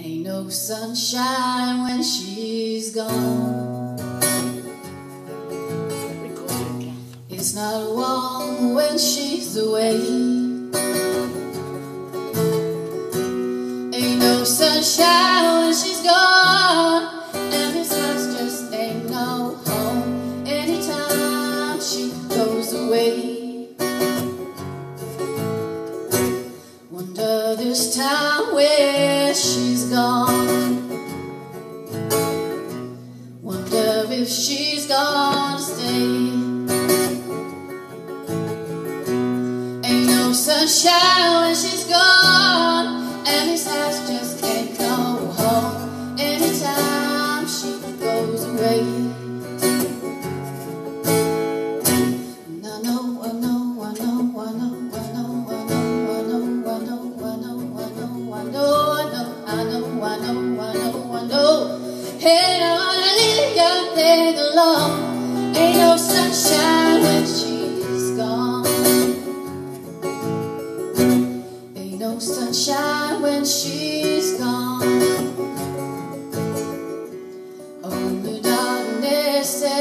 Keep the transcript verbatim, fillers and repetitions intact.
Ain't no sunshine when she's gone. It's not warm when she's away. Ain't no sunshine when she's gone, and this house just ain't no home anytime she goes away. Wonder this time where she's gone. Wonder if she's gonna stay. Ain't no sunshine when she's gone, and this house just can't go home anytime she goes away. And I know, I know, I know, I know, I know, I know, I know, I know, I know, I know, I know, I know, I know, I know, I know. Hey, I wanna leave you there alone. Ain't no sunshine when she's gone. Ain't no sunshine when she's gone. Only darkness.